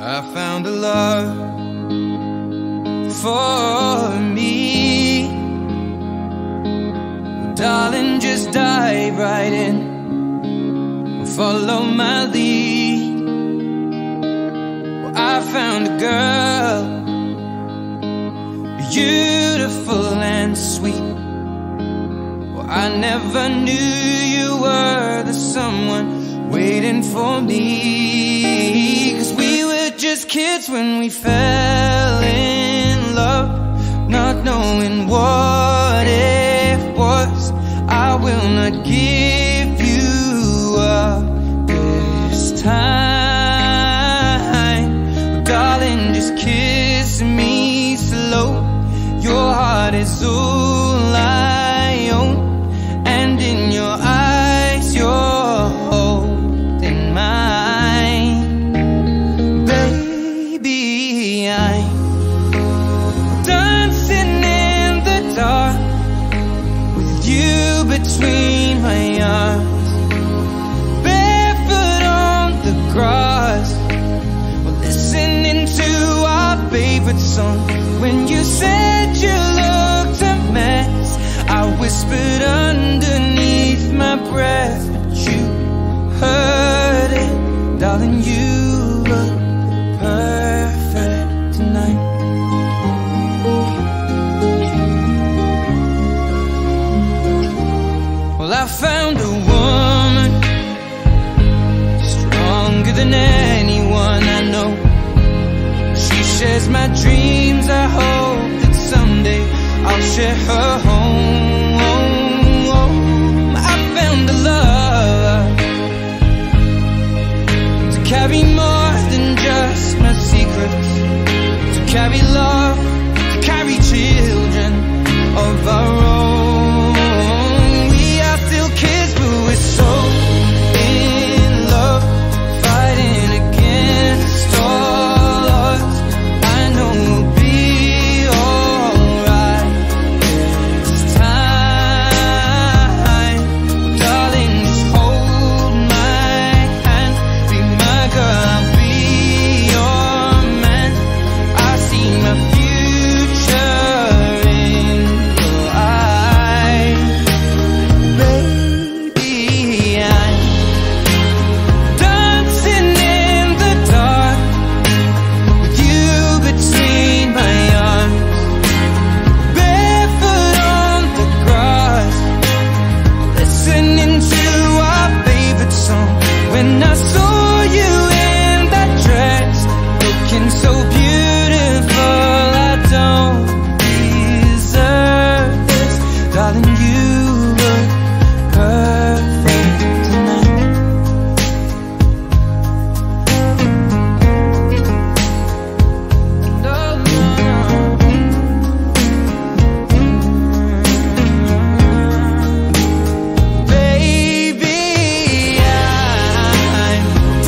I found a love for me. Well, darling, just dive right in, follow my lead. Well, I found a girl, beautiful and sweet. Well, I never knew you were the someone waiting for me. 'Cause we were just kids when we fell in love, not knowing what it was. I will not give you up this time. Oh, darling, just kiss me slow. Your heart is all I own, and in your eyes you're holding mine. Baby, I'm dancing in the dark with you between my arms, barefoot on the grass. We're listening to our favorite song. When you said you looked a mess, I whispered underneath my breath, but you heard it. Darling, you look perfect tonight. Well, I found a woman stronger than anyone I know. She shares my dreams. I hope that someday I'll share her home. I found a love to carry more than just my secrets, to carry love, to carry children of our own. We are still kids, but we're so in love, fighting against all odds. I know we'll be alright this time. Darling, just hold my hand, be my girl, I'll be your man. I see my future in your eyes. Baby, I'm dancing in the dark with you between my arms, barefoot on the grass, listening to our favorite song. When I saw you in that dress, looking so beautiful, I don't deserve this. Darling, you look perfect tonight. No, no, baby, I'm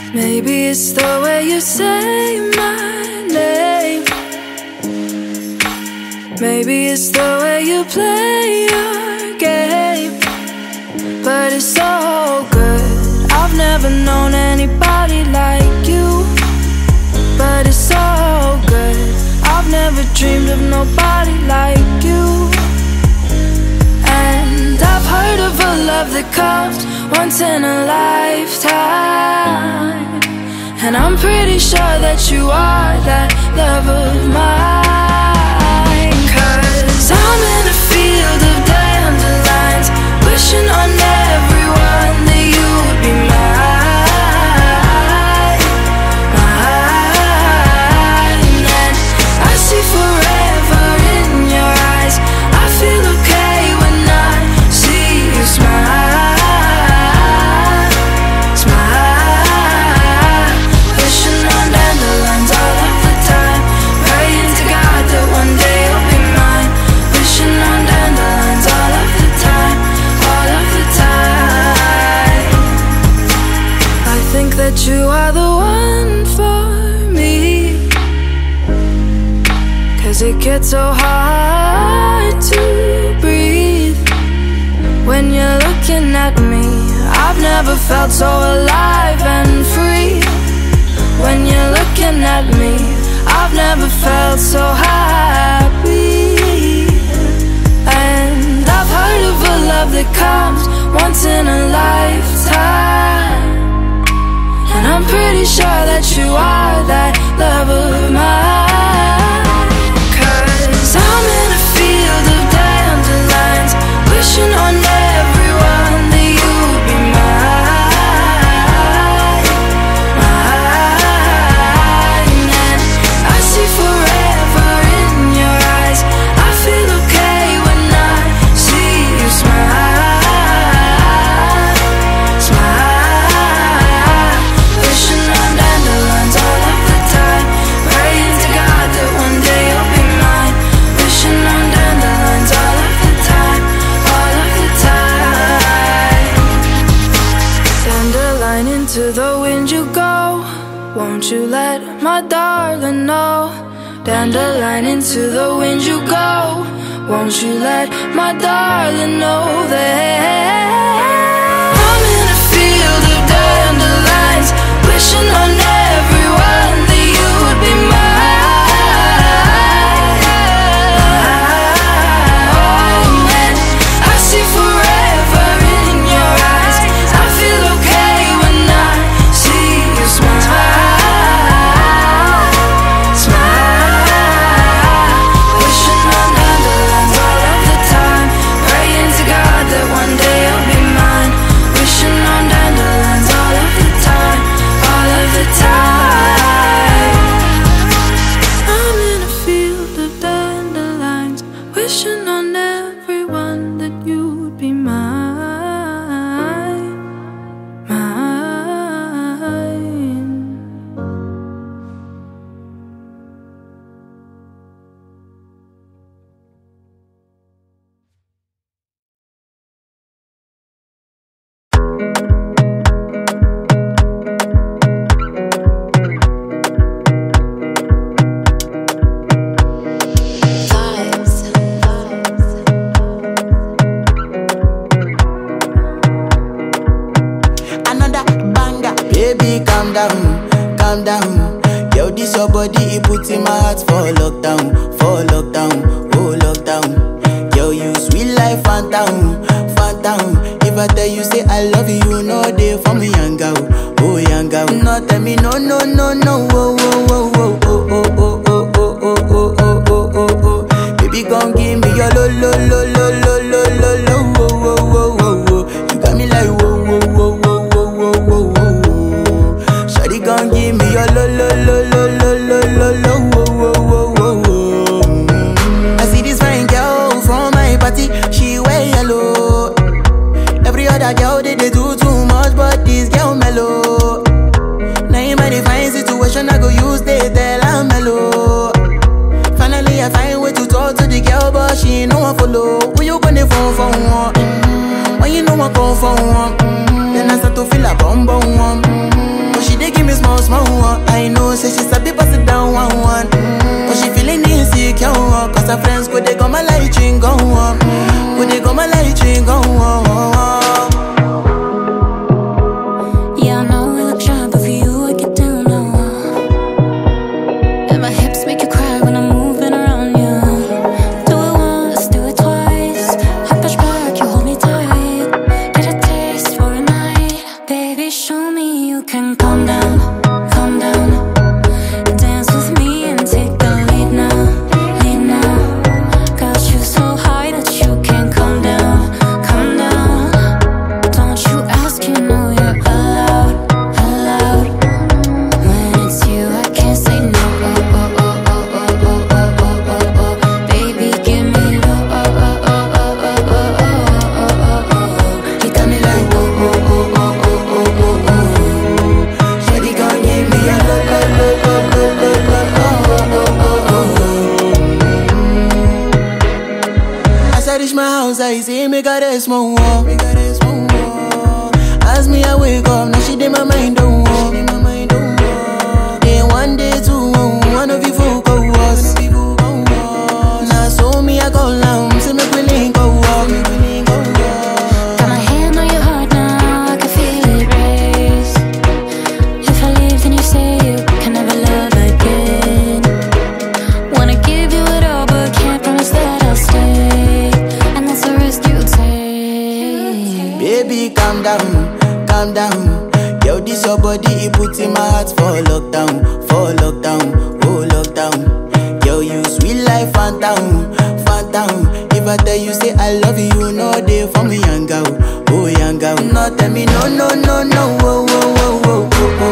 Maybe it's the way you say my name. Maybe it's the way you play your game. But it's so good. I've never known anybody like you. But it's so good. I've never dreamed of nobody like you. And I've heard of a love that comes once in a lifetime. And I'm pretty sure that you are that love of mine. 'Cause I'm in a field of dandelions, wishing on everyone that you would be mine, mine. And I see forever in your eyes. I feel okay when I see you smile, smile. Wishing on dandelions all of the time, praying to God that one day you'll be mine. Wishing on dandelions all of the time, all of the time. I think that you are the one for me, 'cause it gets so hard to breathe when you're looking at me. I've never felt so alive and free. When you're looking at me, I've never felt so happy. And I've heard of a love that comes once in a lifetime. And I'm pretty sure that you are that love of mine. 'Cause I'm in a field of dandelions, wishing on everyone that you would be mine, mine. And I see forever in your eyes. I feel okay when I see you smile, smile. Wishing on dandelions all of the time, praying to God that one day you'll be mine. Wishing on dandelions all of the time, all of the time. Dandelion, into the wind you go. Won't you let my darling know? Dandelion, into the wind you go. Won't you let my darling know that I'm in a field of dandelions, wishing on everyone that you would be mine, mine. And I see forever in your eyes. I feel okay when I see you smile, smile. Wishing on dandelions all of the time, praying to God that one day you'll be mine. Wishing on dandelions all of the time, all of the time. I'm in a field of dandelions, wishing on everyone that you would be mine, mine. Another banger. Baby, calm down, calm down. Yo, this your body, it puts in my heart for lockdown, oh lockdown. Yo, you sweet life, phantom, phantom. If I tell you say I love you, no day for me, young girl, oh young girl. No tell me no, no, no, no, oh, oh, oh, oh, oh, oh, oh, oh, oh, oh, oh, oh, oh, oh, oh. Baby, gon' give me your lo, lo, lo, lo, lo, lo, lo, lo, oh, oh, oh, oh, oh. You got me like whoa, whoa, whoa, whoa, whoa, whoa, whoa, whoa. Shawty gon' give me your lo, lo, lo, lo, lo, lo, lo, lo, oh, oh, oh, oh, oh. I see this fine girl from my party, she wear yellow. Every other girl they do too much, but this girl mellow. Now in my divine situation, I go use they tell I'm mellow. Finally I find way to talk to the girl, but she ain't no one follow. Who you gonna phone for one? When you know I come for one, then I start to feel a bum bum one. But she dey give me me say make her rest more. As me I wake up, now she did my mind don't walk. Then one day two, one of you folk go was. Now so me I go down, say make we link go walk. Got my hand on your heart now, I can feel it race. If I leave then you say you can never love again. Wanna give you it all but can't promise that I'll stay. And that's the risk you take. Baby calm down, calm down. Yo, this your body, it puts in my heart for lockdown, oh lockdown. Yo, you sweet life, phantom, phantom. If I tell you say I love you, no day for me, young girl, oh young girl. No tell me no, no, no, no, oh, oh, oh, oh, oh, oh.